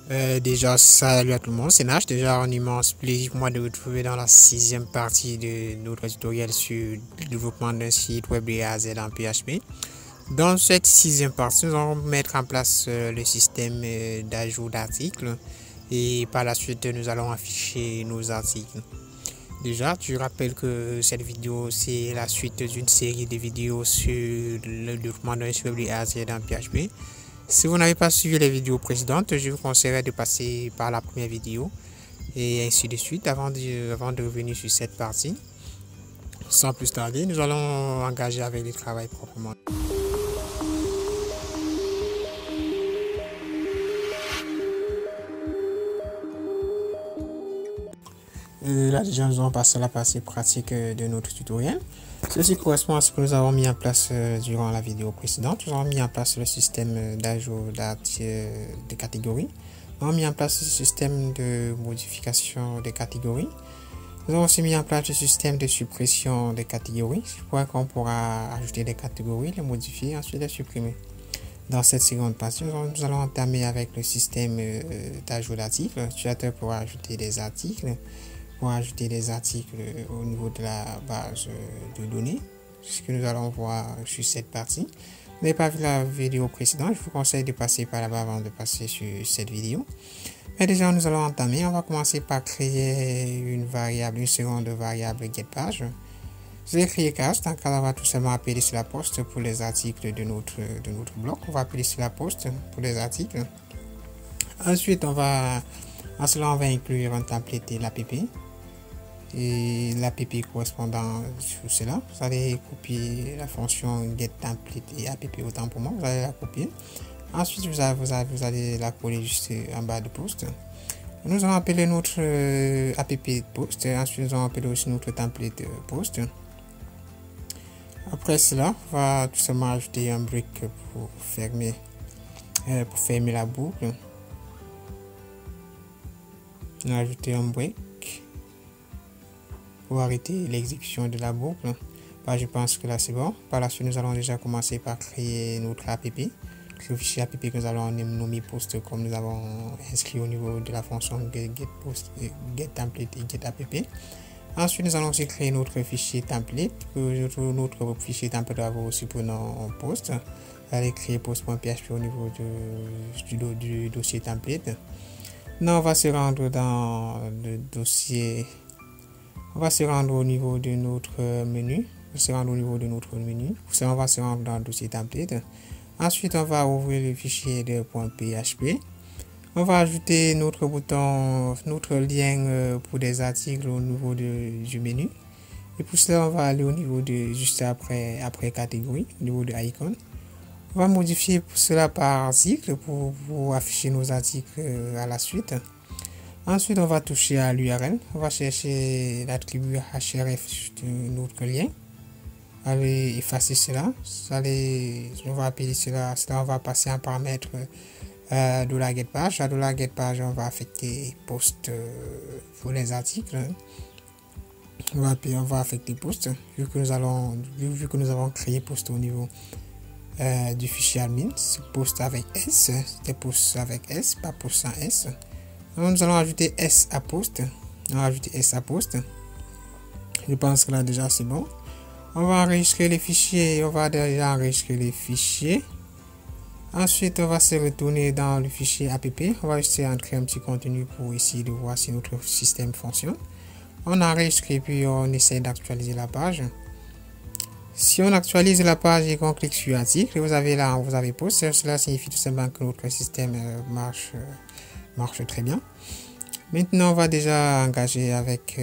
Déjà, salut à tout le monde, c'est Nash. Déjà, un immense plaisir pour moi de vous retrouver dans la 6e partie de notre tutoriel sur le développement d'un site web de A à Z en PHP. Dans cette 6e partie, nous allons mettre en place le système d'ajout d'articles et par la suite, nous allons afficher nos articles. Déjà, tu rappelles que cette vidéo, c'est la suite d'une série de vidéos sur le développement d'un site web de A à Z en PHP. Si vous n'avez pas suivi les vidéos précédentes, je vous conseillerais de passer par la première vidéo et ainsi de suite avant de revenir sur cette partie. Sans plus tarder, nous allons engager avec le travail proprement. Là déjà nous allons passer à la partie pratique de notre tutoriel. Ceci correspond à ce que nous avons mis en place durant la vidéo précédente. Nous avons mis en place le système d'ajout de catégories. Nous avons mis en place le système de modification des catégories. Nous avons aussi mis en place le système de suppression des catégories. Je crois qu'on pourra ajouter des catégories, les modifier et ensuite les supprimer. Dans cette seconde partie, nous allons entamer avec le système d'ajout d'articles. L'utilisateur pourra ajouter des articles. Pour ajouter des articles au niveau de la base de données, ce que nous allons voir sur cette partie. Vous n'avez pas vu la vidéo précédente, je vous conseille de passer par là-bas avant de passer sur cette vidéo. Mais déjà, nous allons entamer. On va commencer par créer une seconde variable getPage. Je vais créer cast, donc on va tout simplement appeler cela post pour les articles de notre bloc. On va appeler cela post pour les articles. Ensuite, on va inclure un template et l'app. Et l'app correspondant sur cela, vous allez copier la fonction getTemplate et app autant pour moi, vous allez la copier. Ensuite, vous allez la coller juste en bas de post. Nous allons appeler notre app post. Ensuite, nous allons appeler aussi notre template post. Après cela, on va tout simplement ajouter un break pour fermer la boucle. On va ajouter un break pour arrêter l'exécution de la boucle. Je pense que là c'est bon. Par la suite, nous allons déjà commencer par créer notre app, le fichier app que nous allons nommer post comme nous avons inscrit au niveau de la fonction getTemplate et getApp. Ensuite, nous allons aussi créer notre fichier template. Notre fichier template va avoir aussi pour nom post. Vous allez créer post.php au niveau du dossier template. Maintenant, on va se rendre dans le dossier. On va se rendre au niveau de notre menu. On va se rendre dans le dossier template. Ensuite, on va ouvrir le fichier de .php. On va ajouter notre bouton, notre lien pour des articles au niveau du menu. Et pour cela, on va aller au niveau de juste après catégorie, au niveau de icon. On va modifier pour cela par article pour afficher nos articles à la suite. Ensuite, on va toucher à l'URL. On va chercher l'attribut href de notre lien. Allez effacer cela. On va appeler cela. On va passer un paramètre $getPage. À $getPage, on va affecter post pour les articles. On va affecter post vu que nous avons créé post au niveau du fichier admin. C'est post avec S. C'était post avec S, pas post sans S. Donc, nous allons ajouter S à post. Je pense que là déjà c'est bon. On va enregistrer les fichiers. Ensuite, on va se retourner dans le fichier app. On va juste entrer un petit contenu pour essayer de voir si notre système fonctionne. On enregistre et puis on essaie d'actualiser la page. Si on actualise la page et qu'on clique sur article, vous avez post. Cela signifie tout simplement que notre système marche très bien. Maintenant, on va déjà engager avec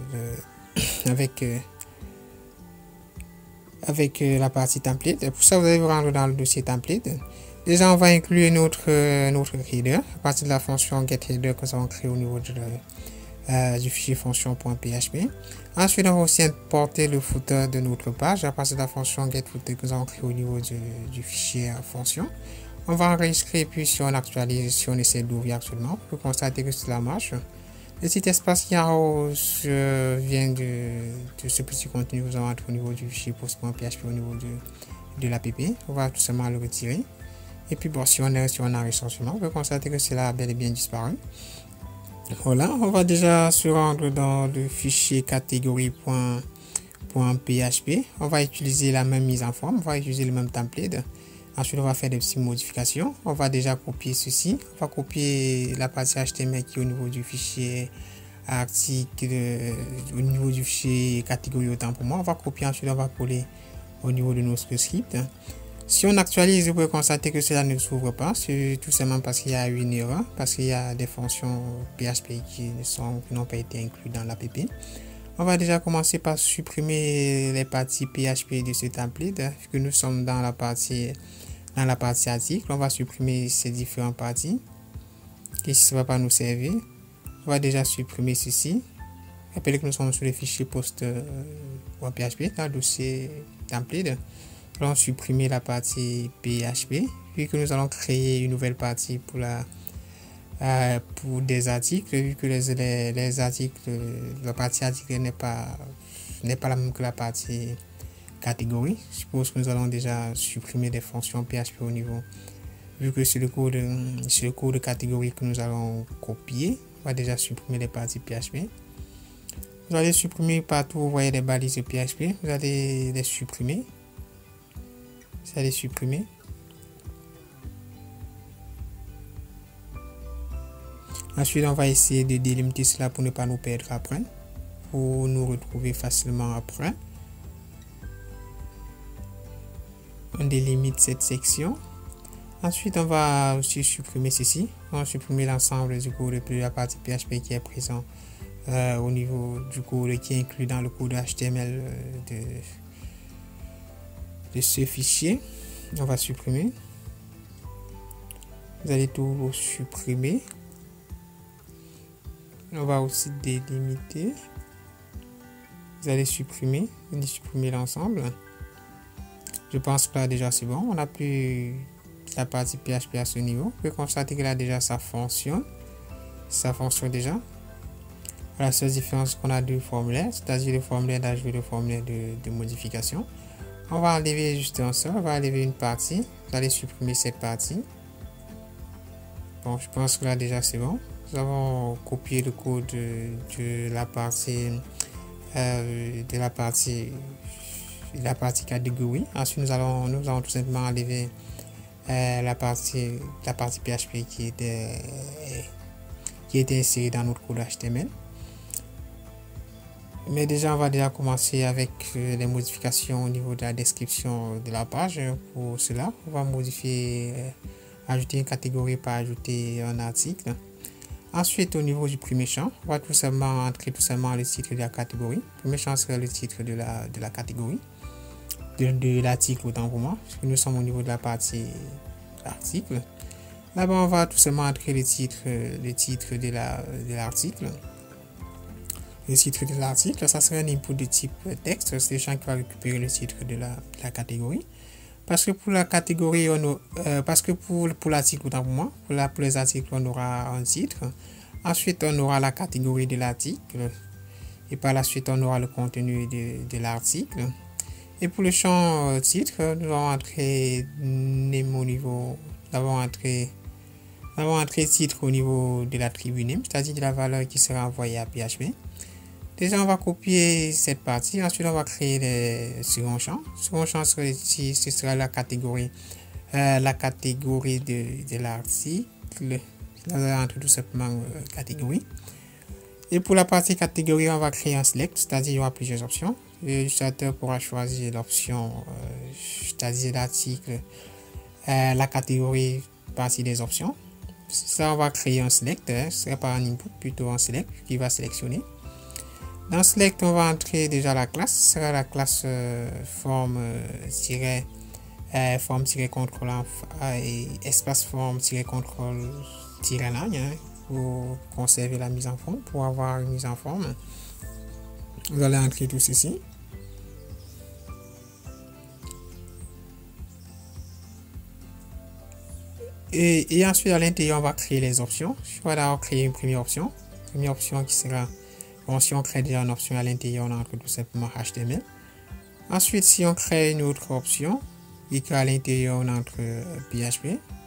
la partie template. Pour ça, vous allez vous rendre dans le dossier template. Déjà, on va inclure notre header à partir de la fonction getHeader que nous avons créé au niveau du fichier fonction.php. Ensuite, on va aussi importer le footer de notre page à partir de la fonction getFooter que nous avons créé au niveau du fichier fonction. On va enregistrer, puis si on actualise, si on essaie d'ouvrir actuellement, on peut constater que cela marche. Le petit espace qui en haut vient de ce petit contenu que vous avez au niveau du fichier post.php au niveau de l'app. On va tout simplement le retirer. Et puis bon, si on enregistre seulement, on peut constater que cela a bel et bien disparu. Voilà, on va déjà se rendre dans le fichier catégorie.php. On va utiliser la même mise en forme, on va utiliser le même template. Ensuite, on va faire des petites modifications. On va déjà copier ceci. On va copier la partie HTML qui est au niveau du fichier article, au niveau du fichier catégorie autant pour moi. On va copier, ensuite on va coller au niveau de notre script. Si on actualise, vous pouvez constater que cela ne s'ouvre pas. C'est tout simplement parce qu'il y a une erreur, parce qu'il y a des fonctions PHP qui n'ont pas été incluses dans l'app. On va déjà commencer par supprimer les parties PHP de ce template, puisque nous sommes dans la partie article. On va supprimer ces différentes parties qui ne va pas nous servir. On va déjà supprimer ceci. Rappelez que nous sommes sur le fichier post.php dans le dossier template. Nous allons supprimer la partie PHP, puis que nous allons créer une nouvelle partie pour des articles, vu que les articles, la partie article n'est pas la même que la partie catégorie. Je suppose que nous allons déjà supprimer des fonctions PHP au niveau, vu que c'est le code de catégorie que nous allons copier. On va déjà supprimer les parties PHP. Vous allez supprimer partout, vous voyez des balises PHP, vous allez les supprimer. Vous allez supprimer. Ensuite, on va essayer de délimiter cela pour ne pas nous perdre après, pour nous retrouver facilement après. On délimite cette section. Ensuite, on va aussi supprimer ceci. On va supprimer l'ensemble du code de la partie PHP qui est présent au niveau du code qui est inclus dans le code HTML de ce fichier. On va supprimer. Vous allez tout supprimer. On va aussi délimiter. Vous allez supprimer l'ensemble. Je pense que là déjà c'est bon. On a plus la partie PHP à ce niveau. Vous pouvez constater que là déjà ça fonctionne. Ça fonctionne déjà. La seule différence qu'on a deux formulaires, c'est-à-dire le formulaire d'ajout et le formulaire de modification. On va enlever justement ça. On va enlever une partie. Vous allez supprimer cette partie. Bon, je pense que là déjà c'est bon. Nous avons copié le code de la partie catégorie. Ensuite, nous allons tout simplement enlever la partie PHP qui était insérée dans notre code HTML. Mais déjà, on va déjà commencer avec les modifications au niveau de la description de la page. Pour cela, on va modifier, ajouter une catégorie par ajouter un article. Ensuite, au niveau du premier champ, on va tout simplement entrer le titre de la catégorie. Le premier champ sera le titre de la catégorie, de l'article autant pour moi, puisque nous sommes au niveau de la partie article. Là-bas, on va tout simplement entrer le titre de l'article. Le titre de l'article, ça sera un input de type texte, c'est le champ qui va récupérer le titre de la catégorie. Parce que pour la catégorie, pour l'article, autant pour moi, pour les articles, on aura un titre. Ensuite, on aura la catégorie de l'article. Et par la suite, on aura le contenu de l'article. Et pour le champ titre, nous allons entrer titre au niveau de l'attribut name, c'est-à-dire de la valeur qui sera envoyée à PHP. Déjà, on va copier cette partie. Ensuite, on va créer le second champ. Le second champ ce sera la catégorie de l'article. Là, on va entrer tout simplement catégorie. Et pour la partie catégorie, on va créer un select, c'est-à-dire il y aura plusieurs options. L'utilisateur pourra choisir l'option, c'est-à-dire l'article, la catégorie partie des options. Ça, on va créer un select, ce ne sera pas un input, plutôt un select qui va sélectionner. Dans select, on va entrer déjà la classe, ce sera la classe forme-contrôle et espace forme-contrôle-line pour conserver la mise en forme, pour avoir une mise en forme. Vous allez entrer tout ceci. Et ensuite, à l'intérieur, on va créer les options. Je vais d'abord créer une première option. Première option qui sera... Bon, si on crée déjà une option à l'intérieur, on entre tout simplement HTML. Ensuite, si on crée une autre option et qu'à l'intérieur, on entre PHP,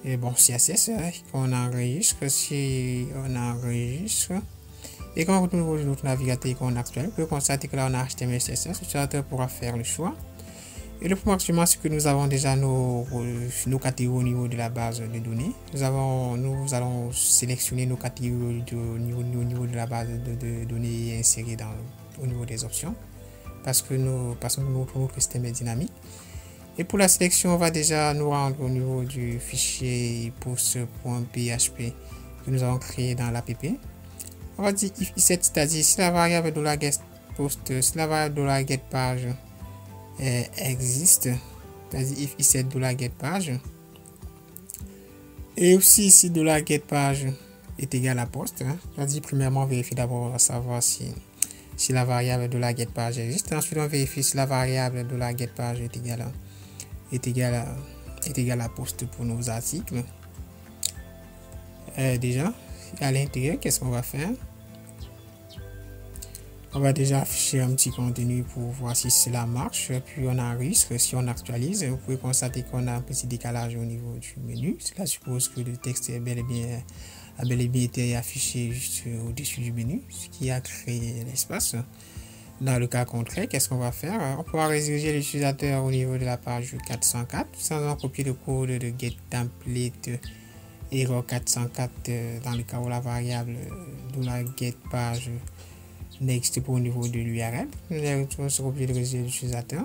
Et bon, CSS, qu'on enregistre, si on enregistre, et quand on retourne au niveau de notre navigateur icône actuel, on peut constater que là on a HTML, CSS, l'utilisateur pourra faire le choix. Et le premier argument, c'est que nous avons déjà nos catégories au niveau de la base de données. Nous allons sélectionner nos catégories au niveau de la base de données et insérer au niveau des options. Parce que notre système est dynamique. Et pour la sélection, on va déjà nous rendre au niveau du fichier post.php que nous avons créé dans l'app. On va dire if set, c'est-à-dire si la variable $getPost, si la variable $getPage existe, c'est-à-dire if set $getPage, et aussi si $getPage est égal à post, c'est-à-dire premièrement on vérifie d'abord à savoir si la variable $getPage existe, ensuite on vérifie si la variable $getPage est égal à post pour nos articles. Déjà à l'intérieur, qu'est-ce qu'on va faire? On va déjà afficher un petit contenu pour voir si cela marche, puis on enregistre. Si on actualise, vous pouvez constater qu'on a un petit décalage au niveau du menu. Cela suppose que le texte a bel et bien été affiché juste au-dessus du menu, ce qui a créé l'espace. Dans le cas contraire, qu'est-ce qu'on va faire? On pourra rediriger l'utilisateur au niveau de la page 404 sans copier le code de getTemplate error 404 dans le cas où la variable $getPage n'existe pas au niveau de l'URL. Nous allons se copier le résultat de l'utilisateur.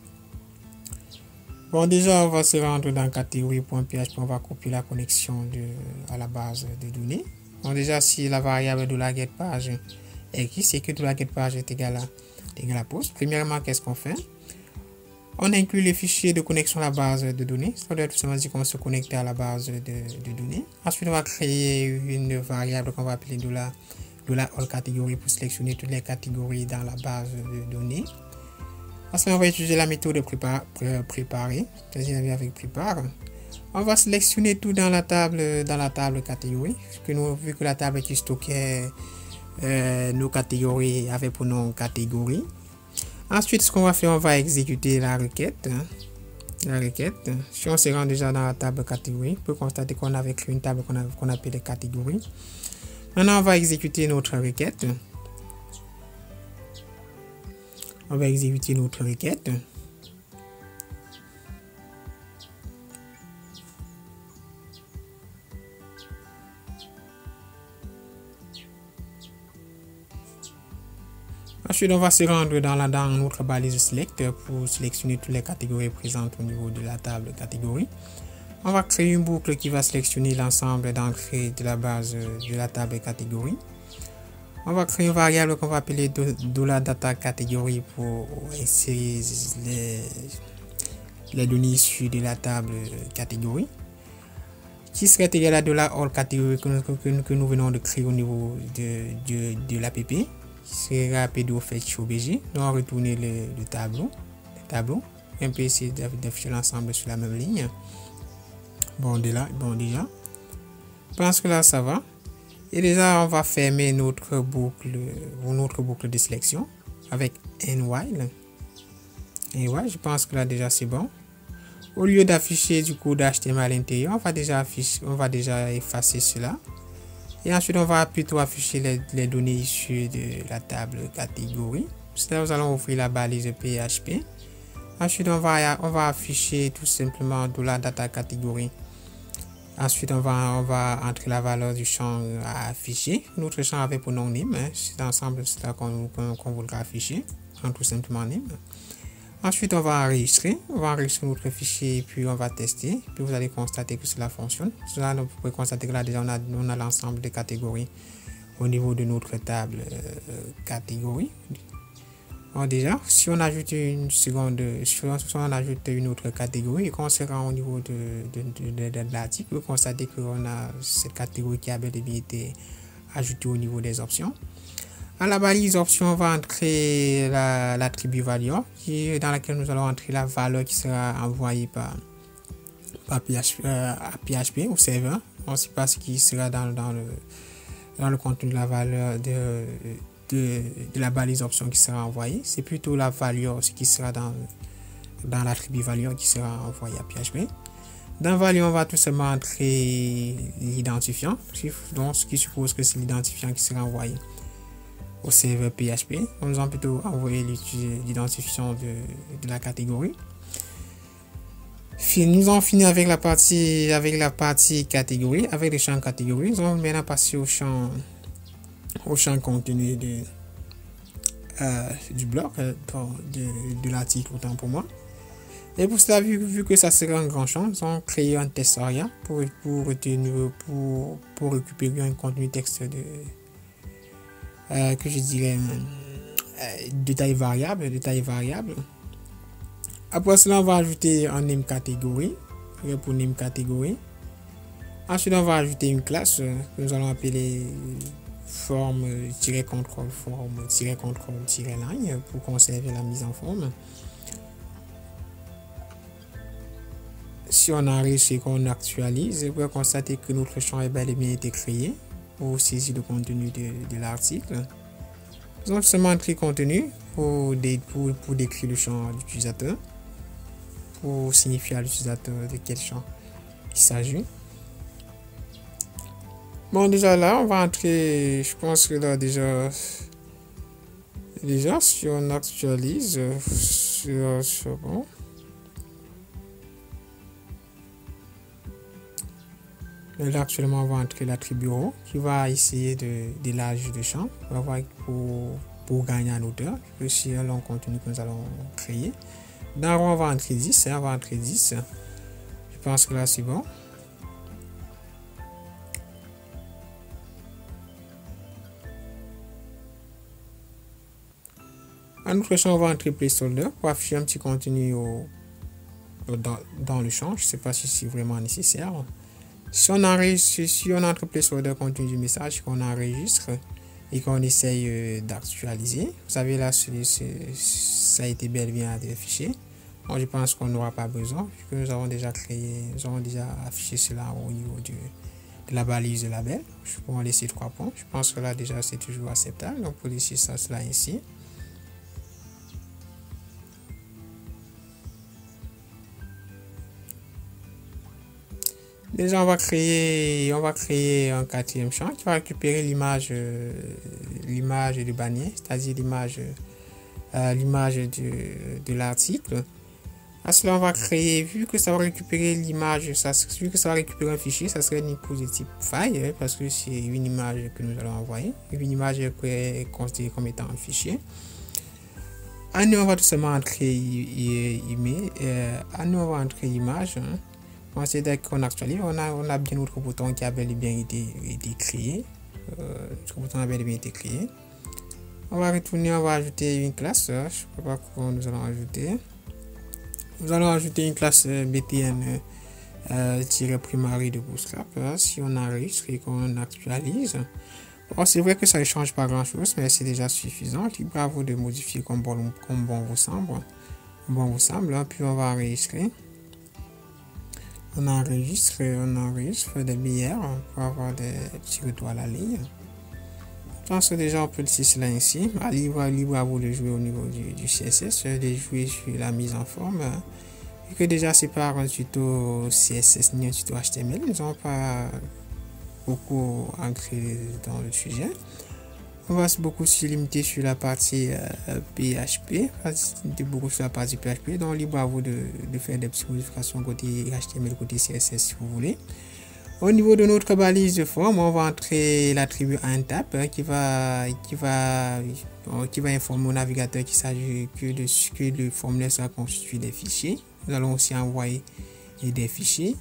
Bon, déjà, on va se rendre dans catégorie.php, on va copier la connexion à la base de données. Bon, déjà, si la variable $getPage existe, c'est que $getPage est égal à post. Premièrement, qu'est-ce qu'on fait? On inclut les fichiers de connexion à la base de données. Ça doit tout simplement dire qu'on va se connecter à la base de données. Ensuite, on va créer une variable qu'on va appeler $allCategory pour sélectionner toutes les catégories dans la base de données. Ensuite, on va utiliser la méthode de préparer, c'est-à-dire avec prépare. On va sélectionner tout dans la table catégorie, vu que la table qui stockait nos catégories avait pour nom catégorie. Ensuite, ce qu'on va faire, on va exécuter la requête. Si on se rend déjà dans la table catégorie, on peut constater qu'on avait créé une table qu'on appelle catégorie. Maintenant, on va exécuter notre requête. Ensuite, on va se rendre dans notre balise select pour sélectionner toutes les catégories présentes au niveau de la table catégorie. On va créer une boucle qui va sélectionner l'ensemble d'entrées de la base de la table catégorie. On va créer une variable qu'on va appeler $dataCategory pour insérer les données issues de la table catégorie, qui serait égal à $allCategory que nous venons de créer au niveau de l'app, qui sera pdo-fetch-obj. Donc on va retourner le tableau. On peut essayer d'afficher l'ensemble sur la même ligne. Bon, déjà, je pense que là ça va. Et déjà, on va fermer notre boucle de sélection avec while. Je pense que là déjà c'est bon. Au lieu d'afficher du code HTML à l'intérieur, on va déjà effacer cela. Et ensuite, on va plutôt afficher les données issues de la table catégorie. Là, nous allons ouvrir la balise PHP. Ensuite, on va afficher tout simplement $dataCategory. Ensuite, on va entrer la valeur du champ à afficher. Notre champ avait pour nom name. C'est l'ensemble qu'on voudra afficher. Tout simplement name. Ensuite, on va enregistrer notre fichier et puis on va tester. Puis vous allez constater que cela fonctionne. Cela, vous pouvez constater que là déjà on a l'ensemble des catégories au niveau de notre table catégorie. Bon, déjà, si on ajoute une autre catégorie et qu'on se rend au niveau de l'article, vous constatez qu'on a cette catégorie qui a bel et bien été ajoutée au niveau des options. À la balise option, on va entrer l'attribut value dans laquelle nous allons entrer la valeur qui sera envoyée par PHP au serveur. On ne sait pas ce qui sera dans le contenu de la valeur de la balise option qui sera envoyée. C'est plutôt la value, ce qui sera dans l'attribut value qui sera envoyé à PHP. Dans value, on va tout simplement entrer l'identifiant, donc ce qui suppose que c'est l'identifiant qui sera envoyé au serveur PHP. Nous allons plutôt envoyer l'identifiant de la catégorie. Nous avons fini avec la partie catégorie, avec les champs catégorie. Nous allons maintenant passer au champ contenu du bloc, de l'article, autant pour moi. Et pour cela, vu que ça sera un grand champ, nous allons créer un test ARIA pour récupérer un contenu texte que je dirais de taille variable. Après cela, on va ajouter un name catégorie pour name catégorie. Ensuite, on va ajouter une classe que nous allons appeler forme-control forme-control-line pour conserver la mise en forme. Si on enregistre et qu'on actualise, vous pouvez constater que notre champ est bel et bien été créé pour saisir le contenu de l'article. Nous allons seulement entrer contenu pour décrire le champ d'utilisateur, pour signifier à l'utilisateur de quel champ il s'agit. Bon, déjà là, on va entrer, je pense que là déjà si on actualise, c'est bon. Là, actuellement, on va entrer l'attribut row qui va essayer d'élargir le champ pour gagner en hauteur. C'est un long contenu que nous allons créer. Dans row, on va entrer 10. Je pense que là, c'est bon. En autre champ, on va entrer placeholder pour afficher un petit contenu dans le champ. Je ne sais pas si c'est vraiment nécessaire. Si on entre placeholder contenu du message qu'on enregistre et qu'on essaye d'actualiser, vous savez là, ça a été bel et bien affiché. Bon, je pense qu'on n'aura pas besoin puisque nous avons déjà affiché cela au niveau de la balise de label. Je peux laisser 3 points. Je pense que là déjà c'est toujours acceptable. Donc pour laisser cela ici. Déjà, on va créer un 4e champ qui va récupérer l'image du bannière, c'est-à-dire l'image de l'article. À cela, on va créer, vu que ça va récupérer l'image, vu que ça va récupérer un fichier, ça serait une input de type file, parce que c'est une image que nous allons envoyer, une image qui est considérée comme étant un fichier. À nous, on va tout simplement entrer image. C'est dès qu'on actualise, on a bien notre bouton qui a bel et bien été créé. On va retourner, on va ajouter une classe. Je ne sais pas quoi nous allons ajouter. Nous allons ajouter une classe btn primary de Bootstrap. Si on enregistre et qu'on actualise. Bon, c'est vrai que ça ne change pas grand chose, mais c'est déjà suffisant. Libre à vous de modifier comme bon vous semble. Puis on va enregistrer. On enregistre des billes pour avoir des petits retours à la ligne. Je pense que déjà on peut laisser cela ici. Libre à vous de jouer au niveau du CSS, de jouer sur la mise en forme. Vu que déjà c'est pas un tuto CSS ni un tuto HTML, nous n'avons pas beaucoup entré dans le sujet. On va beaucoup se limiter sur la partie PHP, donc libre à vous de faire des petites modifications côté HTML, côté CSS si vous voulez. Au niveau de notre balise de forme, on va entrer l'attribut untap qui va informer au navigateur qu'il s'agit que le formulaire sera constitué des fichiers. Nous allons aussi envoyer des fichiers.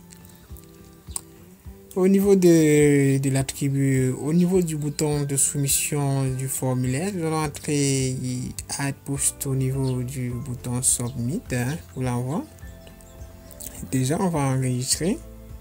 Au niveau de l'attribut, au niveau du bouton de soumission du formulaire, nous allons entrer add post au niveau du bouton submit pour l'envoi. Déjà, on va enregistrer.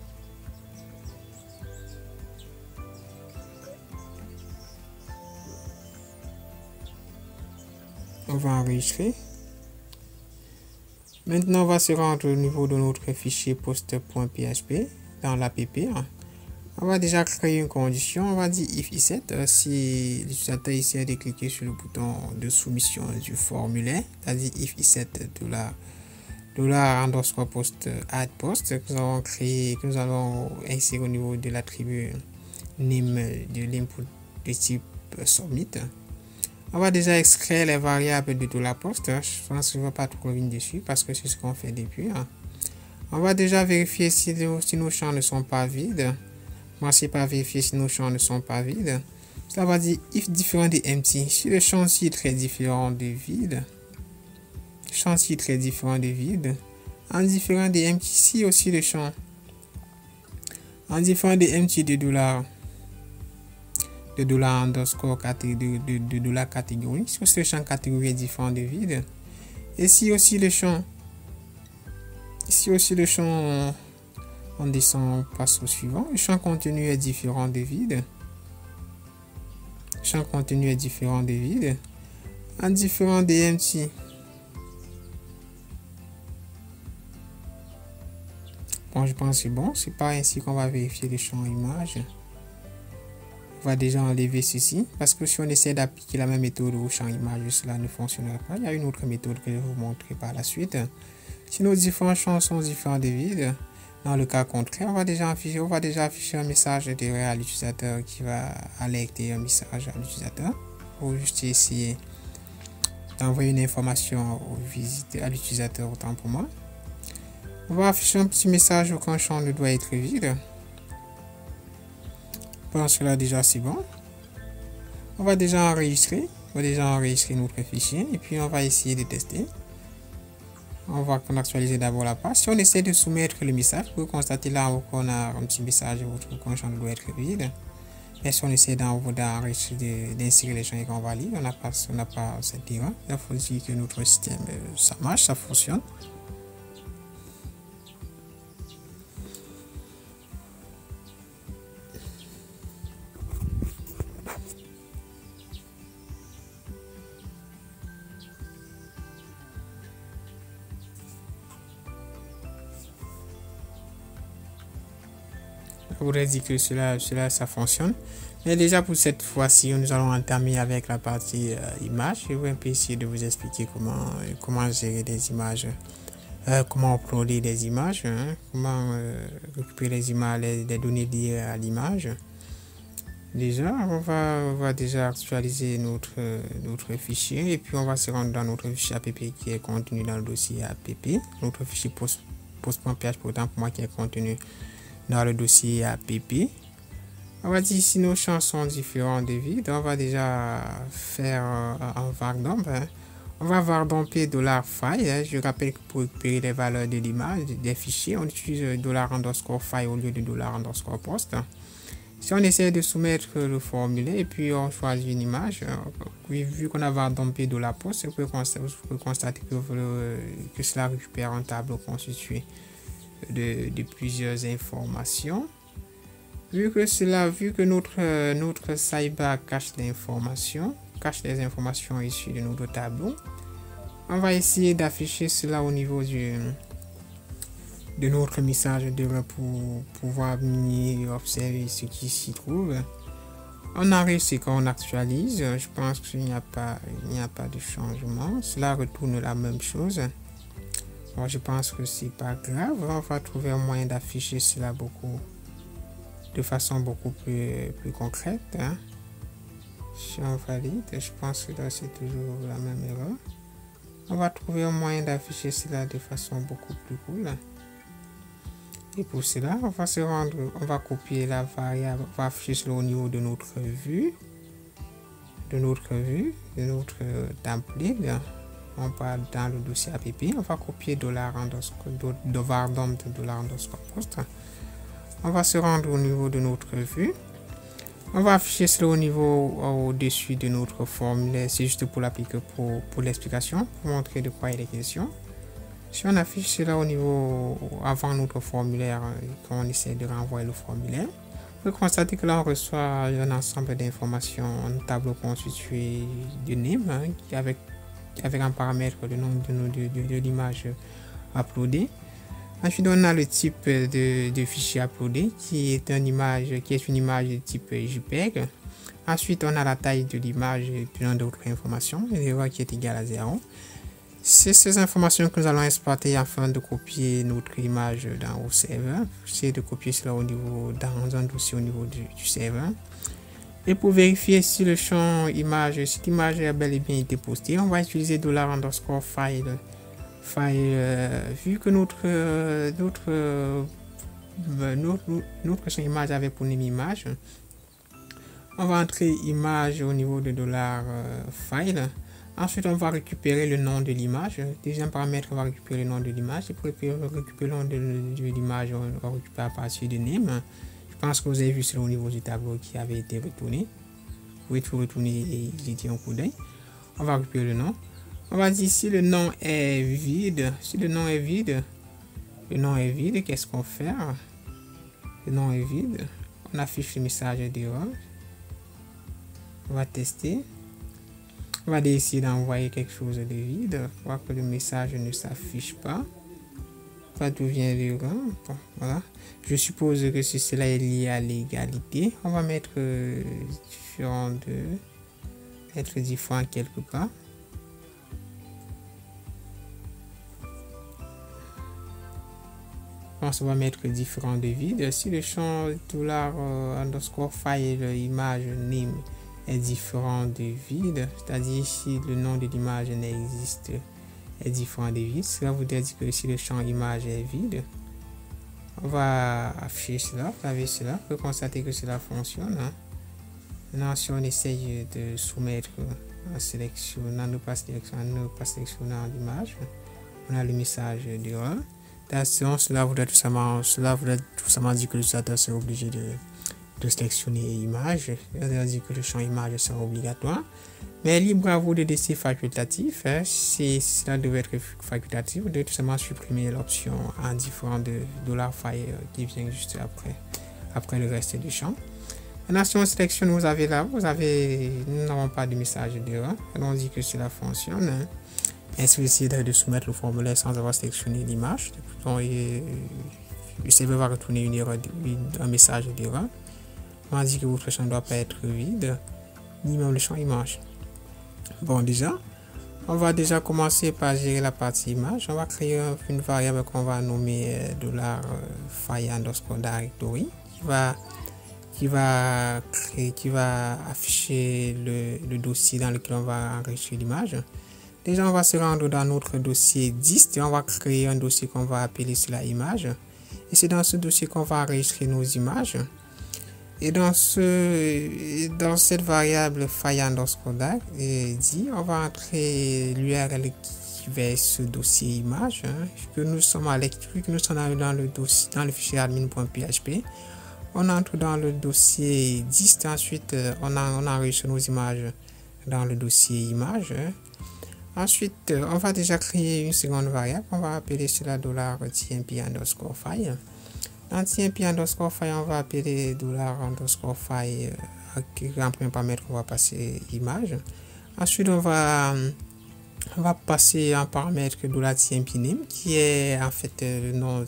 Maintenant, on va se rendre au niveau de notre fichier post.php dans l'app. On va déjà créer une condition. On va dire if is7 si l'utilisateur essaie de cliquer sur le bouton de soumission du formulaire, c'est-à-dire if is7 $_ add post que nous allons créer, que nous allons insérer au niveau de l'attribut name de l'input de type submit. On va déjà extraire les variables de $post. Je pense que je ne vais pas trop revenir dessus parce que c'est ce qu'on fait depuis. On va déjà vérifier si nos champs ne sont pas vides. Commencer par vérifier si nos champs ne sont pas vides. Cela va dire if différent de empty. Si le champ ci est très différent de vide, champ ci est très différent de vide, en différent de empty, si aussi le champ en différent de empty de $_ catégorie, si aussi le champ catégorie est différent de vide, et si aussi le champ, on descend, on passe au suivant, le champ contenu est différent de vide, champ contenu est différent de vide, en différent de empty. Bon, je pense que c'est bon. C'est pas ainsi qu'on va vérifier les champs images. On va déjà enlever ceci parce que si on essaie d'appliquer la même méthode au champ image, cela ne fonctionnera pas. Il y a une autre méthode que je vais vous montrer par la suite. Si nos différents champs sont différents de vide, dans le cas contraire, on va déjà afficher un message derrière à l'utilisateur qui va alerter un message à l'utilisateur pour juste essayer d'envoyer une information à l'utilisateur, autant pour moi. On va afficher un petit message qu'un champ ne doit être vide. Je pense que là déjà c'est bon. On va déjà enregistrer notre fichier et puis on va essayer de tester. On va actualiser d'abord la page. Si on essaie de soumettre le message, vous constatez là qu'on a un petit message qu'un champ doit être vide. Mais si on essaie d'insérer les champs et qu'on va lire, on n'a pas cette erreur. Il faut dire que notre système, ça marche, ça fonctionne. Je voudrais dire que ça fonctionne. Mais déjà pour cette fois-ci, nous allons entamer avec la partie image. Je vais un peu essayer de vous expliquer comment gérer des images, comment uploader des images, comment récupérer les images, les données liées à l'image. Déjà, on va déjà actualiser notre fichier et puis on va se rendre dans notre fichier app qui est contenu dans le dossier app, notre fichier post.php pour moi qui est contenu dans le dossier app. On va dire si nos champs sont différents de vide, on va déjà faire un var_dump. On va var_dumper $file. Je rappelle que pour récupérer les valeurs de l'image, des fichiers, on utilise $_file au lieu de $_post. Si on essaie de soumettre le formulaire et puis on choisit une image, vu qu'on a var_dumpé $post, vous pouvez constater que cela récupère un tableau constitué de plusieurs informations. Vu que notre sidebar cache les informations issues de notre tableau, on va essayer d'afficher cela au niveau de notre message pour pouvoir venir observer ce qui s'y trouve. On arrive, c'est quand on actualise. Je pense qu'il n'y a pas de changement. Cela retourne la même chose. Bon, je pense que c'est pas grave. On va trouver un moyen d'afficher cela de façon beaucoup plus concrète. Si on valide, je pense que là c'est toujours la même erreur. On va trouver un moyen d'afficher cela de façon beaucoup plus cool. Et pour cela, on va copier la variable, on va afficher cela au niveau de notre vue, de notre template. On va dans le dossier app, on va copier $_post. On va se rendre au niveau de notre vue. On va afficher cela au-dessus de notre formulaire. C'est juste pour l'appliquer pour l'explication, pour montrer de quoi il est question. Si on affiche cela au niveau avant notre formulaire, quand on essaie de renvoyer le formulaire, vous pouvez constater que là on reçoit un ensemble d'informations, un tableau constitué de name avec un paramètre le nom de l'image uploadée. Ensuite, on a le type de fichier uploadé qui est une image de type JPEG. Ensuite, on a la taille de l'image et plein d'autres informations, une erreur qui est égale à 0. C'est ces informations que nous allons exploiter afin de copier notre image dans le serveur. C'est de copier cela au niveau, dans un dossier au niveau du serveur. Et pour vérifier si le champ image, si l'image a bel et bien été postée, on va utiliser $_file. Vu que notre champ image avait pour une image, on va entrer image au niveau de $file. Ensuite, on va récupérer le nom de l'image. Deuxième paramètre, on va récupérer le nom de l'image. Et pour récupérer le nom de l'image, on va récupérer à partir de name. Je pense que vous avez vu cela au niveau du tableau qui avait été retourné. Vous pouvez tout retourner et jeter un coup d'œil. On va récupérer le nom. On va dire si le nom est vide. Si le nom est vide, qu'est-ce qu'on fait? Le nom est vide. On affiche le message d'erreur. On va tester. On va essayer d'envoyer quelque chose de vide. Voir que le message ne s'affiche pas. Pas d'où vient l'erreur. Bon, voilà. Je suppose que si cela est lié à l'égalité, on va mettre différent quelque part. Je pense qu'on va mettre différent de vide. Si le champ $_file image name est différent de vide, c'est-à-dire si le nom de l'image n'existe est différent de vide, cela voudrait dire que si le champ image est vide, on va afficher cela. Vous avez cela, vous pouvez constater que cela fonctionne. Maintenant, si on essaye de soumettre en sélectionnant, ne pas sélectionnant l'image, on a le message d'erreur. Cela voudrait tout simplement dire que l'utilisateur sera obligé de sélectionner image. C'est-à-dire dire que le champ image sera obligatoire. Mais libre à vous de laisser facultatif. Si cela devait être facultatif, vous devez tout simplement supprimer l'option indifférent de $file qui vient juste après le reste du champ. Maintenant, si on sélectionne, nous n'avons pas de message d'erreur. On dit que cela fonctionne. Ainsi, essayer de soumettre le formulaire sans avoir sélectionné l'image. Le serveur va retourner un message d'erreur. On dit que votre champ ne doit pas être vide, ni même le champ image. Bon, déjà, on va déjà commencer par gérer la partie image. On va créer une variable qu'on va nommer $file_directory qui va afficher le dossier dans lequel on va enregistrer l'image. Déjà, on va se rendre dans notre dossier dist et on va créer un dossier qu'on va appeler cela image. Et c'est dans ce dossier qu'on va enregistrer nos images. Et dans cette variable $file_dir, on va entrer l'URL qui va ce dossier image, que nous sommes à lecture, que nous sommes dans le dossier, dans le fichier admin.php. On entre dans le dossier dist, ensuite on enregistre nos images dans le dossier image. Ensuite, on va déjà créer une seconde variable. On va appeler cela $tmp_file. Dans tmp_file, on va appeler $_file. En premier paramètre, on va passer image. Ensuite, on va passer un paramètre $tmp_name qui est en fait le nom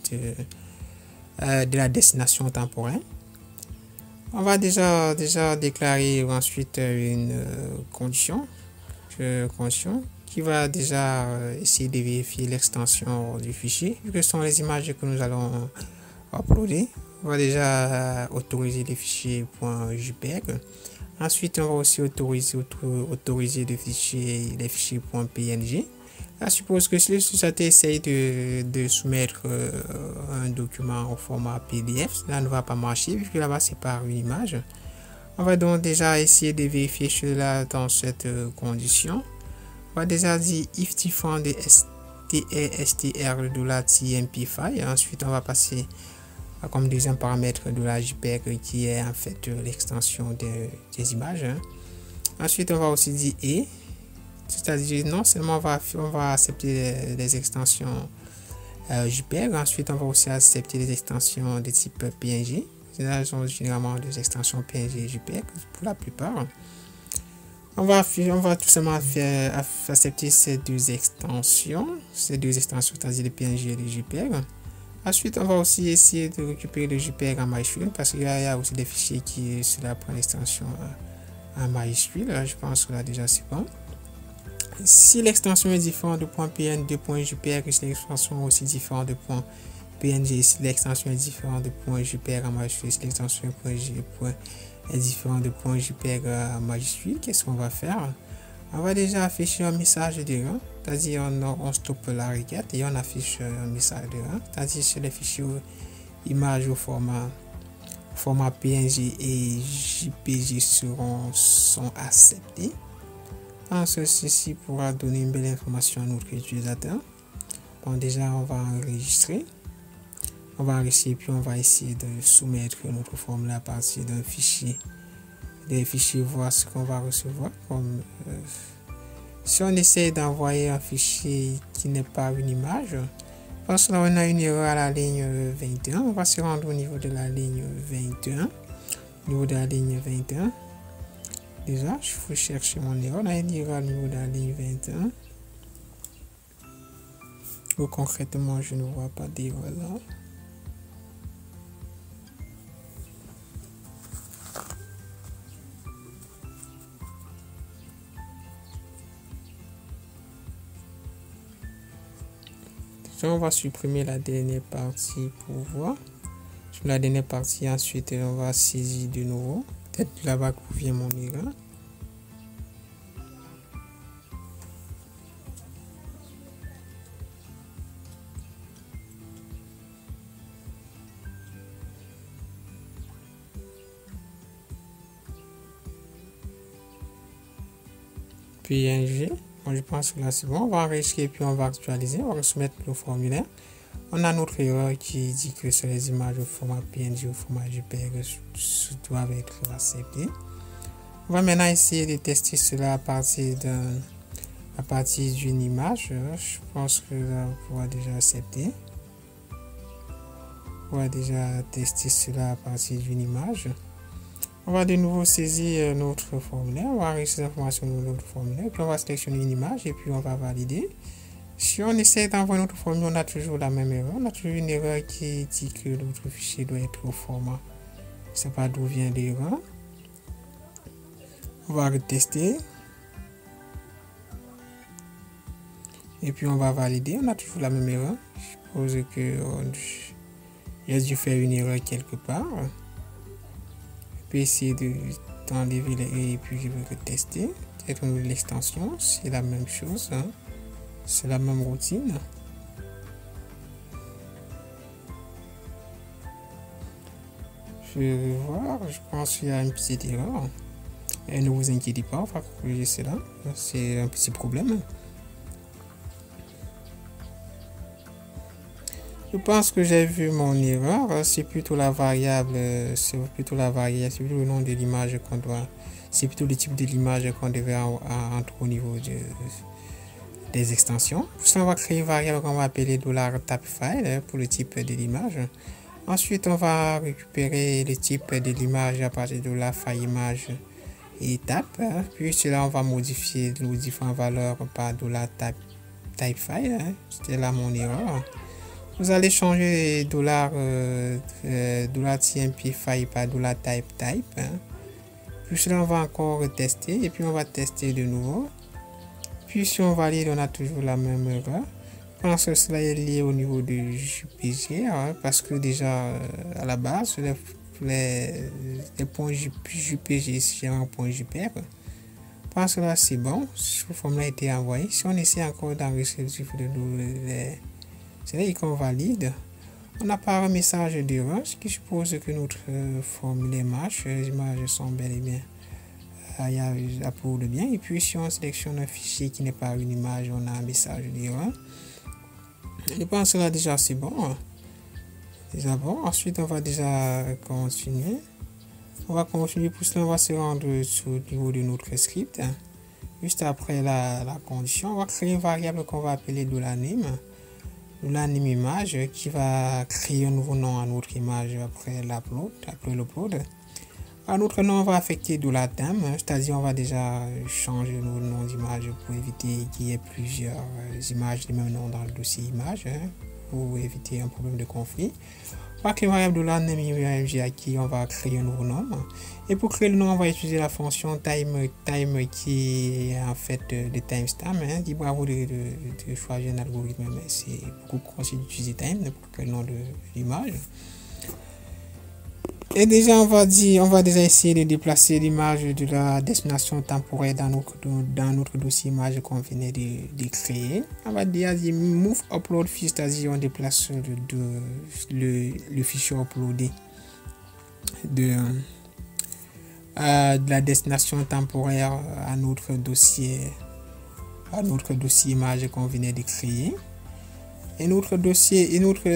de la destination temporelle. On va déjà déclarer ensuite une condition qui va déjà essayer de vérifier l'extension du fichier. Vu que ce sont les images que nous allons uploader, on va déjà autoriser les fichiers .jpeg. Ensuite, on va aussi autoriser les fichiers .png. Là, suppose que si l'utilisateur essaye de soumettre un document au format PDF, cela ne va pas marcher vu que là-bas c'est par une image. On va donc déjà essayer de vérifier cela dans cette condition. On va déjà dire if different de $tmp file. Ensuite, on va passer comme deuxième paramètre $jpeg qui est en fait l'extension des images. Ensuite, on va aussi dire et, c'est-à-dire non seulement on va accepter les extensions JPEG. Ensuite, on va aussi accepter les extensions de type PNG. Ce sont généralement des extensions PNG et JPEG pour la plupart. On va tout simplement accepter ces deux extensions, c'est-à-dire les PNG et les JPEG. Ensuite, on va aussi essayer de récupérer le JPEG en majuscule parce qu'il y a aussi des fichiers qui cela prend l'extension en majuscule. Je pense que là déjà c'est bon. Si l'extension est différente de .png.jpg, si l'extension est aussi différente de .png, si l'extension est différente de .jpg en majuscule, si l'extension est différente de .jpg en majuscule, qu'est-ce qu'on va faire? On va déjà afficher un message d'erreur, c'est-à-dire on stoppe la requête et on affiche un message d'erreur, c'est-à-dire sur les fichiers images au format PNG et JPG sont acceptés. Ceci pourra donner une belle information à notre utilisateur. Bon, déjà on va enregistrer. On va enregistrer puis on va essayer de soumettre notre formulaire à partir d'un fichier. Des fichiers, voir ce qu'on va recevoir. Comme si on essaie d'envoyer un fichier qui n'est pas une image, parce que là on a une erreur à la ligne 21. On va se rendre au niveau de la ligne 21. Au niveau de la ligne 21. Déjà, je faut chercher mon erreur. On a une erreur au niveau de la ligne 21. Ou concrètement, je ne vois pas d'erreur là. Déjà, on va supprimer la dernière partie pour voir. Sur la dernière partie, ensuite, on va saisir de nouveau. Peut-être là-bas que vient mon erreur. PNG. Bon, je pense que là c'est bon. On va enregistrer puis on va actualiser. On va soumettre le formulaire. On a notre erreur qui dit que sur les images au format PNG ou au format JPG doivent être acceptées. On va maintenant essayer de tester cela à partir d'une image. Je pense que là on pourra déjà accepter. On va déjà tester cela à partir d'une image. On va de nouveau saisir notre formulaire. On va enregistrer l'information dans notre formulaire. Puis on va sélectionner une image et puis on va valider. Si on essaie d'envoyer notre formulaire, on a toujours la même erreur. On a toujours une erreur qui dit que notre fichier doit être au format. Je ne sais pas d'où vient l'erreur. On va retester. Et puis on va valider. On a toujours la même erreur. Je suppose que j'ai dû faire une erreur quelque part. Je peux essayer d'enlever les et puis je vais retester. Peut-être au niveau de l'extension, c'est la même chose. Hein. C'est la même routine. Je vais voir. Je pense qu'il y a une petite erreur. Et ne vous inquiétez pas, on va corriger cela. C'est un petit problème. Je pense que j'ai vu mon erreur. C'est plutôt la variable, c'est plutôt le nom de l'image qu'on doit. C'est plutôt le type de l'image qu'on devait entrer au niveau des extensions. Pour ça, on va créer une variable qu'on va appeler $typefile pour le type de l'image. Ensuite, on va récupérer le type de l'image à partir de la file image et type. Puis cela, on va modifier nos différentes valeurs par $typefile. C'était là mon erreur. Vous allez changer $tmp file par $type. Puis cela, on va encore tester et puis on va tester de nouveau. Puis si on valide, on a toujours la même erreur. Je pense que cela est lié au niveau de JPG parce que déjà à la base, les points JPG, c'est un point JPG. Je pense que là c'est bon. Le formulaire a été envoyé. Si on essaie encore d'enregistrer le chiffre de c'est là qu'on valide. On apparaît un message d'erreur, ce qui suppose que notre formulaire marche. Les images sont bel et bien pour le bien. Et puis si on sélectionne un fichier qui n'est pas une image, on a un message d'erreur. Je pense que là déjà c'est bon. Déjà bon. Ensuite on va déjà continuer. On va continuer. Pour cela on va se rendre au niveau de notre script. Juste après la condition, on va créer une variable qu'on va appeler $name. L'anime image qui va créer un nouveau nom à notre image après l'upload. À notre nom, on va affecter $theme, c'est-à-dire on va déjà changer nos noms d'image pour éviter qu'il y ait plusieurs images du même nom dans le dossier image, pour éviter un problème de conflit. On va créer une variable de là, name à qui on va créer un nouveau nom. Et pour créer le nom, on va utiliser la fonction time qui est en fait de timestamp. Dis bravo de choisir un algorithme, mais c'est beaucoup conseillé d'utiliser time pour créer le nom de l'image. Et déjà, on va déjà essayer de déplacer l'image de la destination temporaire dans notre dossier image qu'on venait de créer. On va dire move upload fiche, c'est-à-dire on déplace le fichier uploadé de la destination temporaire à notre dossier image qu'on venait de créer. Et notre dossier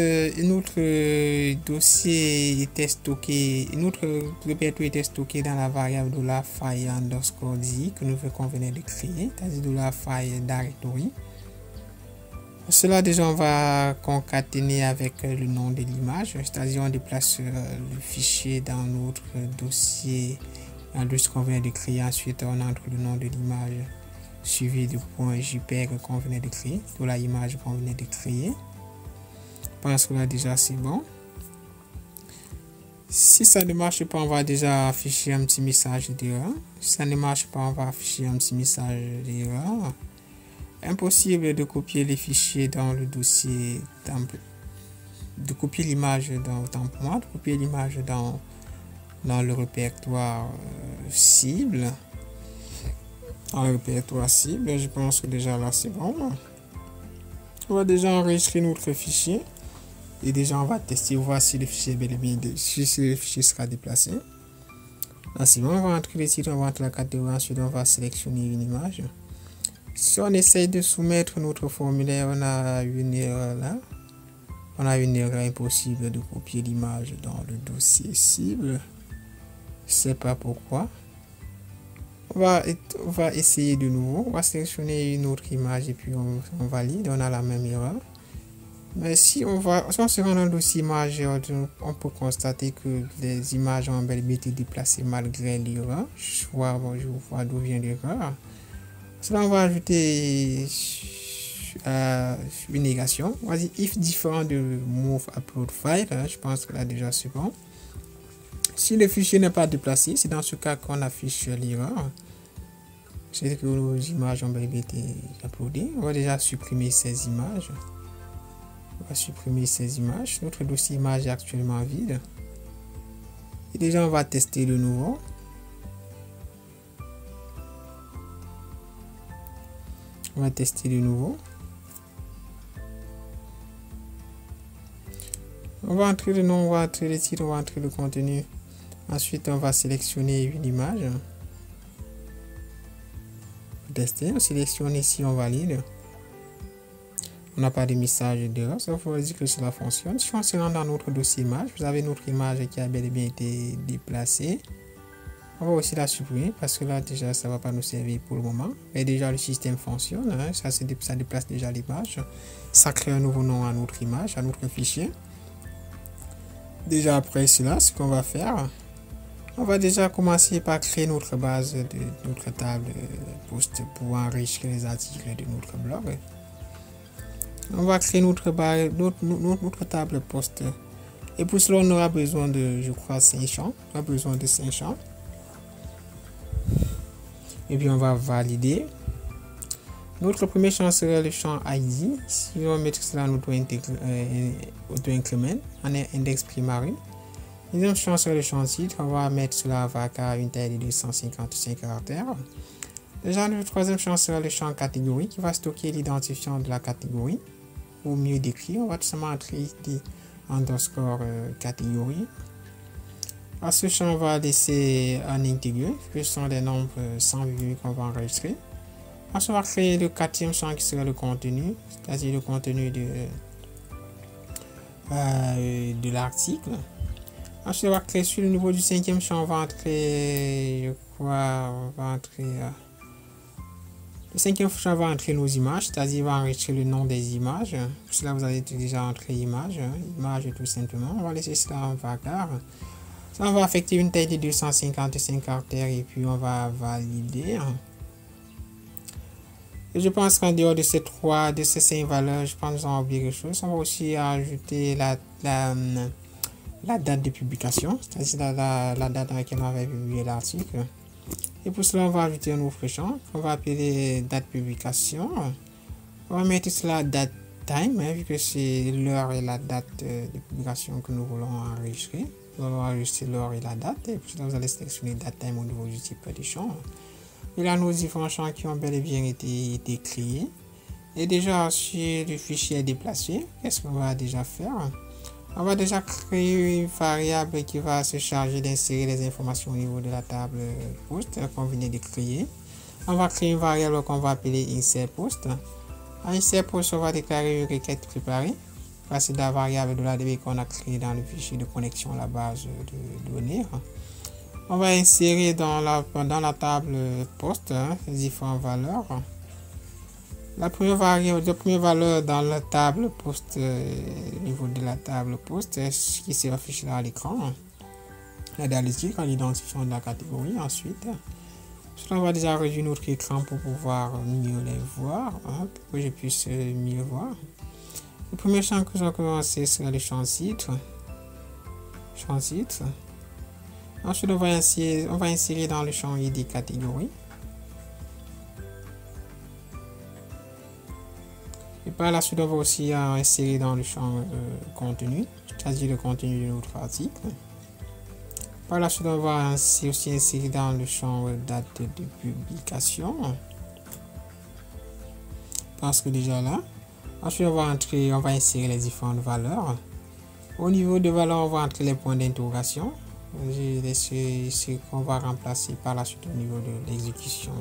était stocké, notre répertoire était stocké dans la variable $file underscore d que nous venons de créer, c'est-à-dire $file directory. Pour cela, déjà, on va concaténer avec le nom de l'image, c'est-à-dire on déplace le fichier dans notre dossier qu'on vient de créer. Ensuite, on entre le nom de l'image suivi du point JPEG qu'on venait de créer, de la image qu'on venait de créer. Je pense que là déjà c'est bon. Si ça ne marche pas, on va déjà afficher un petit message d'erreur. Si ça ne marche pas, on va afficher un petit message d'erreur. Impossible de copier les fichiers dans le dossier, de copier l'image dans de copier l'image dans le répertoire cible. Dans le répertoire cible, je pense que déjà là c'est bon. On va déjà enregistrer notre fichier et déjà on va tester, voir si le fichier bel et bien, si le fichier sera déplacé. Là c'est bon, on va entrer les titres, on va entrer la catégorie, ensuite on va sélectionner une image. Si on essaye de soumettre notre formulaire, on a une erreur là. On a une erreur, impossible de copier l'image dans le dossier cible. Je sais pas pourquoi. On va essayer de nouveau. On va sélectionner une autre image et puis on valide. On a la même erreur. Mais si on se rend dans le dossier image, on peut constater que les images ont bel et bien été déplacées malgré l'erreur. Je vois d'où vient l'erreur. Cela, on va ajouter une négation. On va dire if différent de move upload file. Je pense que là déjà c'est bon. Si le fichier n'est pas déplacé, c'est dans ce cas qu'on affiche l'erreur. C'est que nos images ont bien été uploadées. On va déjà supprimer ces images. On va supprimer ces images. Notre dossier image est actuellement vide. Et déjà, on va tester de nouveau. On va tester de nouveau. On va entrer le nom, on va entrer le titre, on va entrer le contenu. Ensuite, on va sélectionner une image. Tester, on sélectionne ici, on valide. On n'a pas de message d'erreur, ça veut dire que cela fonctionne. Si on se rend dans notre dossier image, vous avez notre image qui a bel et bien été déplacée. On va aussi la supprimer parce que là déjà ça ne va pas nous servir pour le moment. Mais déjà le système fonctionne, hein, ça déplace déjà l'image. Ça crée un nouveau nom à notre image, à notre fichier. Déjà après cela, ce qu'on va faire, on va déjà commencer par créer notre base de notre table post pour enrichir les articles de notre blog. On va créer notre table post. Et pour cela, on aura besoin de, je crois, 5 champs. On a besoin de 5 champs. Et puis on va valider. Notre premier champ sera le champ ID. Si on met cela en auto-increment, en index primary. Le deuxième champ sera le champ titre. On va mettre cela à une taille de 255 caractères. Le troisième champ sera le champ catégorie qui va stocker l'identifiant de la catégorie. Ou mieux décrit, on va tout simplement entrer ID underscore catégorie. À ce champ, on va laisser un intégré, que ce sont les nombres sans virgule qu'on va enregistrer. Ensuite, on va créer le quatrième champ qui sera le contenu, c'est-à-dire le contenu de l'article. Ensuite, on va créer sur le niveau du cinquième champ, on va entrer, le cinquième champ va entrer nos images, c'est-à-dire va enregistrer le nom des images. Pour cela, vous avez déjà entré image tout simplement. On va laisser cela en var. Ça, on va affecter une taille de 255 caractères et puis on va valider. Et je pense qu'en dehors de ces 5 valeurs, je pense que nous avons oublié quelque chose. On va aussi ajouter la date de publication, c'est-à-dire la date dans laquelle on avait publié l'article. Et pour cela, on va ajouter un autre champ qu'on va appeler date publication. On va mettre cela date time, vu que c'est l'heure et la date de publication que nous voulons enregistrer. Nous allons enregistrer l'heure et la date. Et pour cela, vous allez sélectionner date time au niveau du type des champs. Et là, nos différents champs qui ont bel et bien été créés. Et déjà, si le fichier est déplacé, qu'est-ce qu'on va déjà faire? On va déjà créer une variable qui va se charger d'insérer les informations au niveau de la table post qu'on vient de créer. On va créer une variable qu'on va appeler insert post. À insert post, on va déclarer une requête préparée. C'est la variable de la DB qu'on a créée dans le fichier de connexion à la base de données. On va insérer dans la table post les différentes valeurs. La première valeur dans la table post, au niveau de la table post, ce qui s'est affiché à l'écran. La dialectique en identifiant de la catégorie. Ensuite, on va déjà réduire notre écran pour pouvoir mieux les voir, pour que je puisse mieux voir. Le premier champ que je vais commencer sera le champ titre. Ensuite, on va insérer dans le champ ID catégorie. Et par la suite, on va aussi insérer dans le champ contenu, c'est-à-dire le contenu de notre article. Par la suite, on va aussi insérer dans le champ date de publication. Parce que déjà là. Ensuite, on va insérer les différentes valeurs. Au niveau de valeurs, on va entrer les points d'interrogation. C'est qu'on va remplacer par la suite au niveau de l'exécution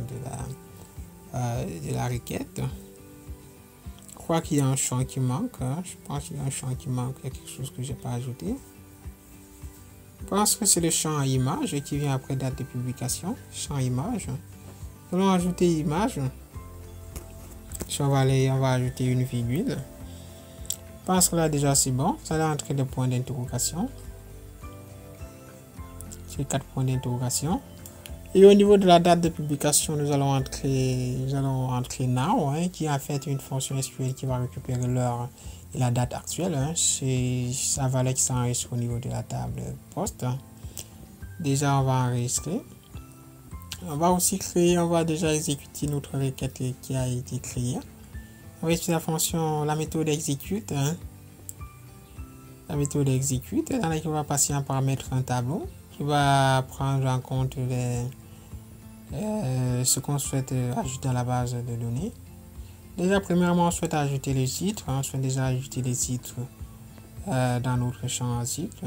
de la requête. Je crois qu'il y a un champ qui manque. Je pense qu'il y a un champ qui manque. Il y a quelque chose que je n'ai pas ajouté. Je pense que c'est le champ image qui vient après date de publication. Champ image. Nous allons ajouter image. On va ajouter une virgule. Je pense que là déjà c'est bon. Ça va entrer des points d'interrogation. C'est 4 points d'interrogation. Et au niveau de la date de publication, nous allons entrer now, qui est en fait une fonction SQL qui va récupérer l'heure et la date actuelle. C'est sa valeur qui s'enregistre au niveau de la table post. Déjà, on va enregistrer. On va déjà exécuter notre requête qui a été créée. On va utiliser la méthode execute. La méthode execute, dans laquelle on va passer un paramètre un tableau qui va prendre en compte ce qu'on souhaite ajouter à la base de données. Déjà, premièrement, on souhaite ajouter les titres. On souhaite déjà ajouter les titres dans notre champ article.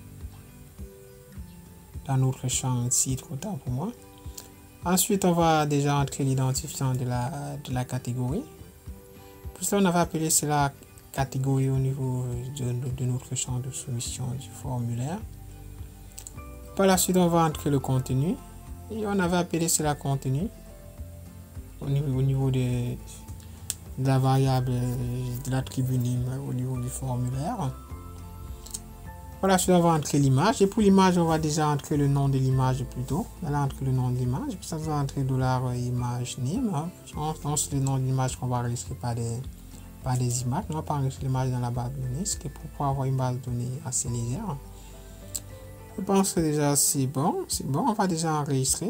Dans notre champ titre, autant pour moi. Ensuite, on va déjà entrer l'identifiant de la catégorie. Pour cela, on va appeler cela catégorie au niveau de notre champ de soumission du formulaire. Par la suite, on va entrer le contenu. Et on avait appelé cela contenu au niveau de la variable de l'attribut name au niveau du formulaire. Par la suite, on va entrer l'image. Et pour l'image, on va déjà entrer le nom de l'image plutôt. On va entrer le nom de l'image. Puis ça va entrer $image name. C'est le nom de l'image qu'on va enregistrer par des images. On va pas enregistrer l'image dans la base de données, ce qui est pour pouvoir avoir une base de données assez légère. Je pense que déjà c'est bon. On va déjà enregistrer.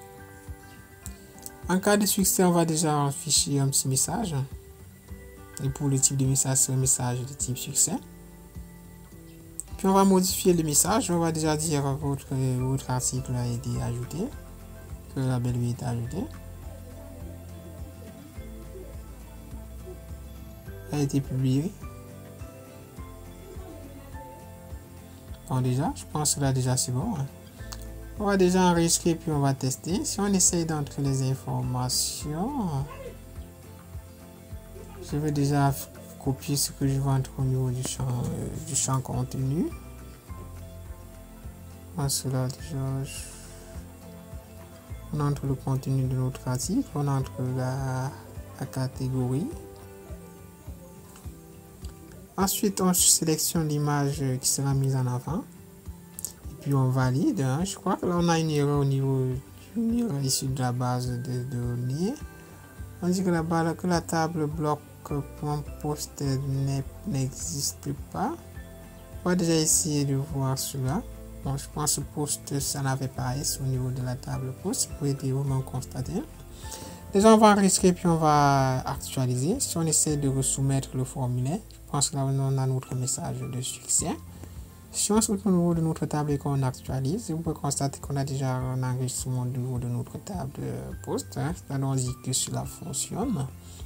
En cas de succès, on va déjà afficher un petit message. Et pour le type de message, c'est un message de type succès. Puis on va modifier le message. On va déjà dire votre article a été ajouté. Que la belle vie est ajoutée. A été publié. Bon, déjà, je pense que là déjà c'est bon. On va déjà enregistrer puis on va tester. Si on essaye d'entrer les informations, je vais déjà copier ce que je veux entrer au niveau du champ contenu. Cela déjà, on entre le contenu de notre article, on entre la catégorie. Ensuite, on sélectionne l'image qui sera mise en avant. Et puis, on valide. Je crois que là, on a une erreur au niveau ici de la base de données. On dit que la table bloc.posted n'existe pas. On va déjà essayer de voir cela. Bon, je pense que poste, ça n'avait pas S au niveau de la table poste. Vous pouvez vraiment constater. Déjà, on va enregistrer puis on va actualiser. Si on essaie de resoumettre le formulaire, je pense que là, on a notre message de succès. Si on se retrouve au niveau de notre table et qu'on actualise, vous pouvez constater qu'on a déjà un enregistrement au niveau de notre table poste. C'est-à-dire, on dit que cela fonctionne.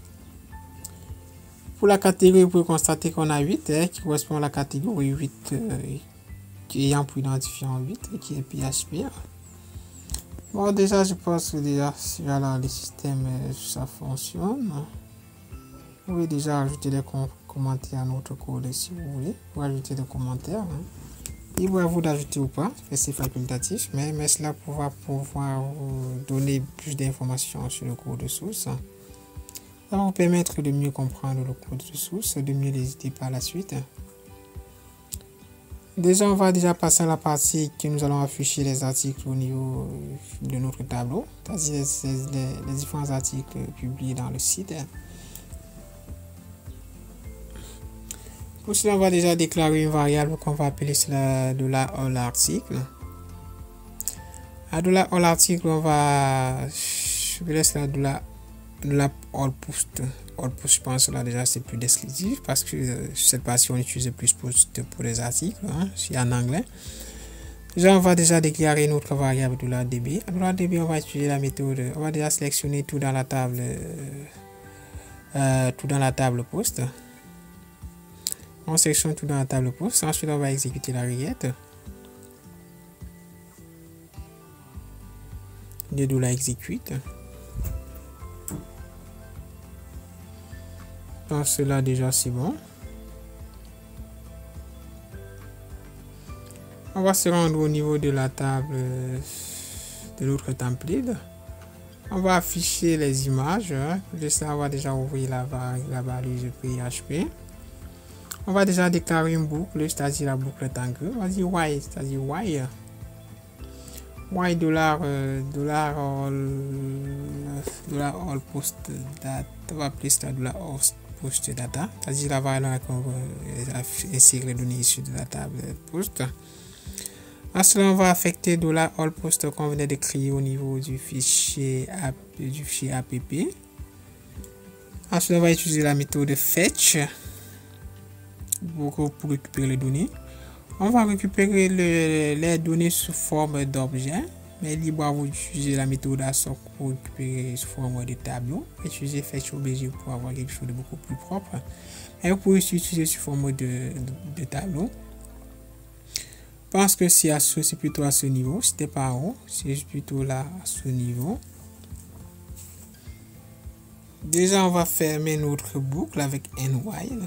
Pour la catégorie, vous pouvez constater qu'on a 8, qui correspond à la catégorie 8, ayant pour identifiant 8, qui est PHP. Bon, déjà, je pense que déjà, si alors, le système, ça fonctionne. Vous pouvez déjà ajouter des commentaires à notre code si vous voulez. Vous ajouter des commentaires. Libre à vous d'ajouter ou pas, c'est facultatif, mais cela va pouvoir vous donner plus d'informations sur le code de source. Ça va vous permettre de mieux comprendre le code de source, de mieux l'éditer par la suite. Déjà, on va déjà passer à la partie que nous allons afficher les articles au niveau de notre tableau, c'est-à-dire les différents articles publiés dans le site. Pour cela, on va déjà déclarer une variable qu'on va appeler cela $all-article. À $all-article, on va appeler cela $all-post. All-post, je pense là déjà c'est plus descriptif parce que cette partie on utilise plus post pour les articles, c'est en anglais. Déjà, on va déjà déclarer notre variable $db. À $db, on va utiliser la méthode, on va déjà sélectionner tout dans la table post. On sélectionne tout dans la table post. Ensuite, on va exécuter la requête de $execute. Donc, cela déjà c'est bon. On va se rendre au niveau de la table de l'autre template. On va afficher les images. De ça, on va déjà ouvrir la balise PHP. On va déjà déclarer une boucle, c'est-à-dire la boucle rectangle. On va dire while, c'est-à-dire while $all post data. On va appeler ça $post data, c'est-à-dire la variable qu'on va insérer les données issues de la table post. Ensuite, on va affecter $all post qu'on venait de créer au niveau du fichier app. Ensuite, on va utiliser la méthode fetch pour récupérer les données. On va récupérer les données sous forme d'objet, mais libre à vous d'utiliser la méthode ASOC pour récupérer sous forme de tableau. Utiliser fetch obj pour avoir quelque chose de beaucoup plus propre. Et vous pouvez aussi utiliser sous forme de tableau. Je pense que c'est plutôt à ce niveau, c'était pas en haut, c'est plutôt là à ce niveau. Déjà, on va fermer notre boucle avec un while.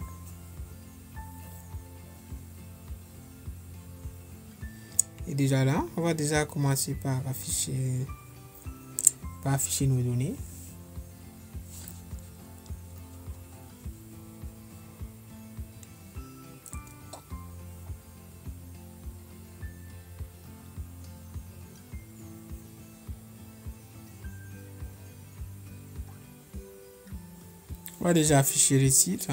Et déjà là, on va déjà commencer par afficher nos données. On va déjà afficher les titres.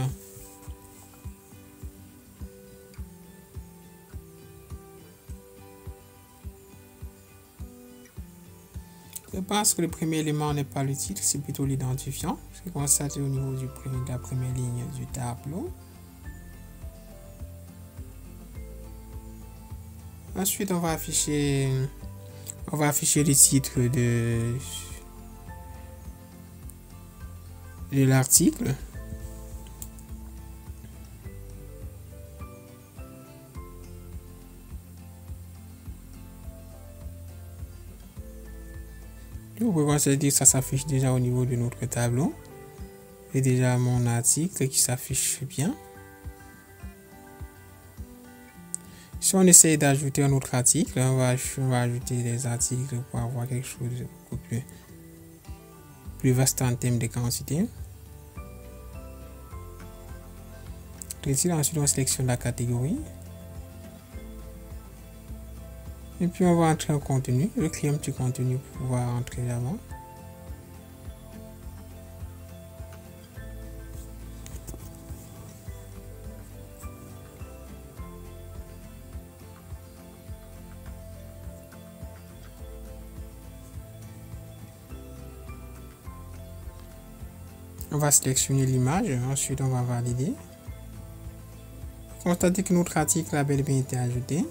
Je pense que le premier élément n'est pas le titre, c'est plutôt l'identifiant. C'est constaté au niveau de la première ligne du tableau. Ensuite, on va afficher le titre de l'article. Vous pouvez constater que ça s'affiche déjà au niveau de notre tableau. Et déjà mon article qui s'affiche bien. Si on essaie d'ajouter un autre article, on va ajouter des articles pour avoir quelque chose de beaucoup plus vaste en termes de quantité. Ensuite, on sélectionne la catégorie. Et puis on va entrer en contenu, le créer un petit contenu pour pouvoir entrer là-bas. On va sélectionner l'image, ensuite on va valider. Constatez que notre article a bel et bien été ajouté.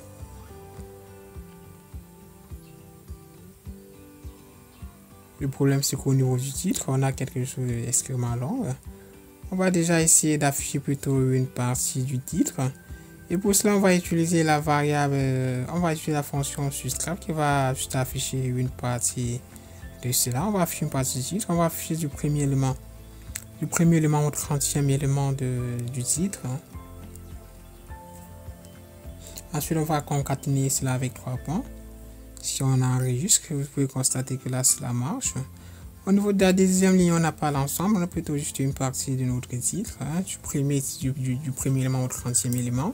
Le problème, c'est qu'au niveau du titre, on a quelque chose d'extrêmement long. On va déjà essayer d'afficher plutôt une partie du titre. Et pour cela, on va utiliser la variable, on va utiliser la fonction subtract qui va juste afficher une partie de cela. On va afficher une partie du titre. On va afficher du premier élément au 30e élément du titre. Ensuite, on va concaténer cela avec 3 points. Si on enregistre, vous pouvez constater que là, cela marche. Au niveau de la deuxième ligne, on n'a pas l'ensemble, on a plutôt juste une partie de notre titre, du premier élément au 30e élément.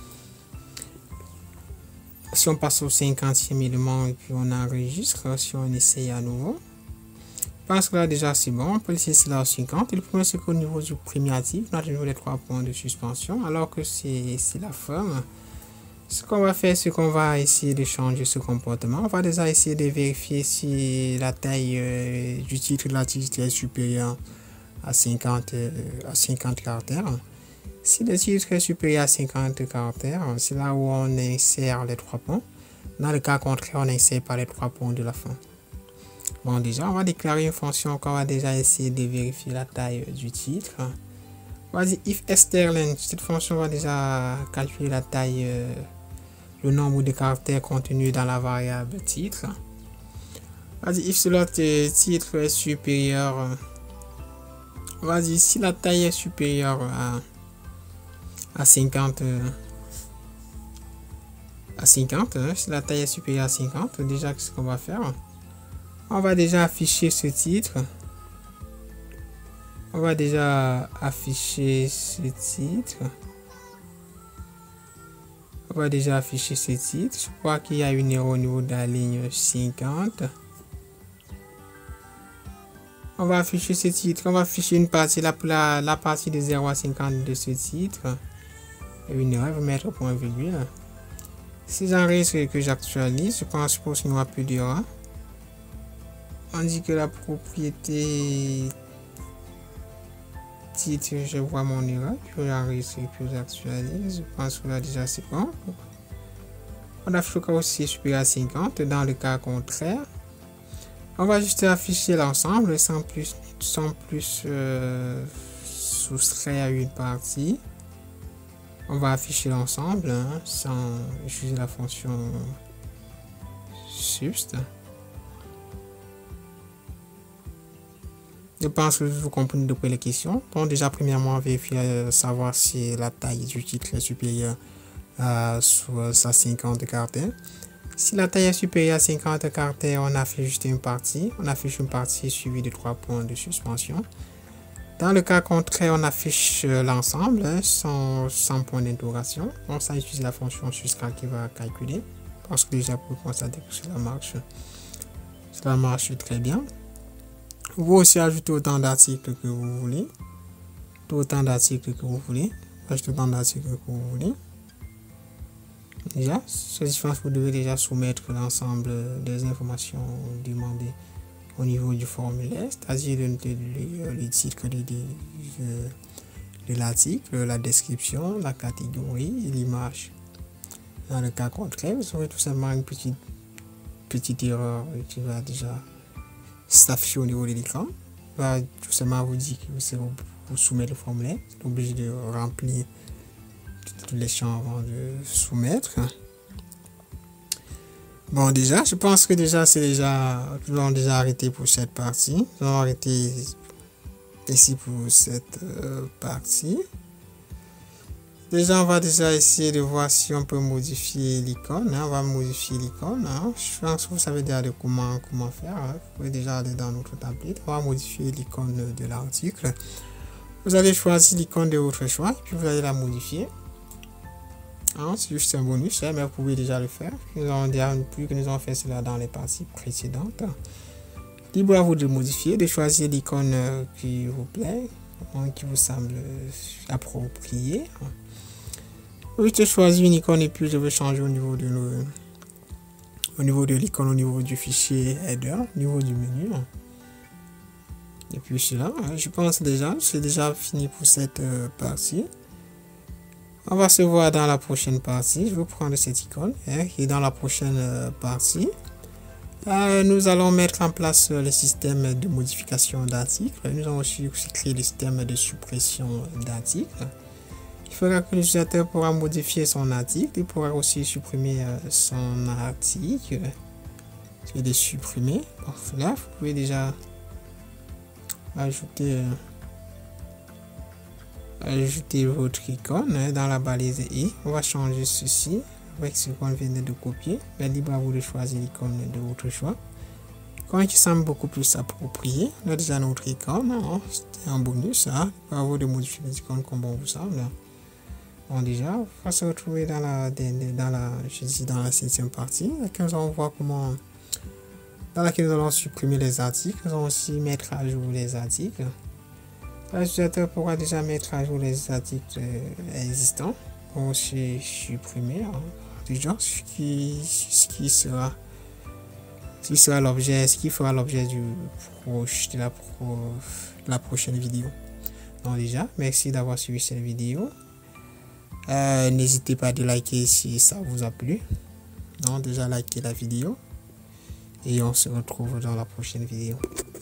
Si on passe au 50e élément et puis on enregistre, si on essaye à nouveau, parce que là déjà c'est bon, on peut laisser cela au 50. Et le problème, c'est qu'au niveau du premier article, on a toujours les 3 points de suspension, alors que c'est la forme. Ce qu'on va faire, c'est qu'on va essayer de changer ce comportement. On va déjà essayer de vérifier si la taille du titre de l'article est supérieure à 50 caractères. Si le titre est supérieur à 50 caractères, c'est là où on insère les 3 points. Dans le cas contraire, on insère pas les 3 points de la fin. Bon, déjà, on va déclarer une fonction qu'on va déjà essayer de vérifier la taille du titre. Vas-y, if strlen, cette fonction va déjà calculer la taille, le nombre de caractères contenus dans la variable titre. Vas-y, if slot titre est supérieur, vas-y, si la taille est supérieure à 50, si la taille est supérieure à 50, déjà, ce qu'on va faire, on va déjà afficher ce titre. On va déjà afficher ce titre. Je crois qu'il y a une erreur au niveau de la ligne 50. On va afficher ce titre. On va afficher une partie, la partie de 0 à 50 de ce titre. Il y a une erreur, je vais mettre point virgule. Si j'enregistre et que j'actualise, je pense qu'il n'y aura plus d'erreur. On dit que la propriété titre, je vois mon erreur, puis j'enregistre et puis j'actualise. Je pense que là déjà c'est bon. On affiche aussi supérieur à 50. Dans le cas contraire, on va juste afficher l'ensemble sans plus soustraire à une partie. On va afficher l'ensemble sans utiliser la fonction subst. Je pense que vous comprenez de près les questions. Bon, déjà, premièrement, vérifier savoir si la taille du titre est supérieure à 50 caractères. Si la taille est supérieure à 50 caractères, on affiche juste une partie. On affiche une partie suivie de 3 points de suspension. Dans le cas contraire, on affiche l'ensemble sans point d'interrogation. On ça utilise la fonction subtract qui va calculer. Parce que déjà, pour constater que cela marche très bien. Vous pouvez aussi ajouter autant d'articles que vous voulez. Ajouter autant d'articles que vous voulez. Déjà, vous devez déjà soumettre l'ensemble des informations demandées au niveau du formulaire, c'est-à-dire le titre de l'article, la description, la catégorie et l'image. Dans le cas contraire, vous aurez tout simplement une petite erreur qui va déjà s'afficher au niveau de l'écran. Va tout simplement vous dire que vous soumettez le formulaire. Vous êtes obligé de remplir tous les champs avant de soumettre. Bon, déjà, je pense que déjà nous allons déjà arrêter pour cette partie. Nous allons arrêter ici pour cette partie. Déjà, on va déjà essayer de voir si on peut modifier l'icône. On va modifier l'icône. Je pense que vous savez déjà comment faire. Vous pouvez déjà aller dans notre tablette. On va modifier l'icône de l'article. Vous allez choisir l'icône de votre choix et puis vous allez la modifier. C'est juste un bonus, mais vous pouvez déjà le faire. Nous avons fait cela dans les parties précédentes. Libre à vous de modifier, de choisir l'icône qui vous plaît, qui vous semble appropriée. Je choisis une icône et puis je vais changer au niveau de l'icône, au niveau du fichier header, au niveau du menu. Et puis cela, je pense déjà, c'est déjà fini pour cette partie. On va se voir dans la prochaine partie. Je vais prendre cette icône et dans la prochaine partie, nous allons mettre en place le système de modification d'articles. Nous allons aussi créer le système de suppression d'articles. Il faudra que l'utilisateur pourra modifier son article. Il pourra aussi supprimer son article. Je vais le supprimer. Bon, là, vous pouvez déjà ajouter votre icône dans la balise i. On va changer ceci avec ce qu'on vient de copier. Mais libre à vous de choisir l'icône de votre choix. Quand qui semble beaucoup plus approprié. On a déjà notre icône. C'est un bonus. À vous de modifier les icônes comme bon vous semble. Bon, déjà, on va se retrouver dans la 7e partie. Nous allons voir comment, dans laquelle nous allons supprimer les articles. Nous allons aussi mettre à jour les articles. L'utilisateur pourra déjà mettre à jour les articles existants. On va aussi supprimer déjà ce qui fera l'objet de la prochaine vidéo. Donc déjà, merci d'avoir suivi cette vidéo. N'hésitez pas à liker si ça vous a plu. Donc déjà likez la vidéo et on se retrouve dans la prochaine vidéo.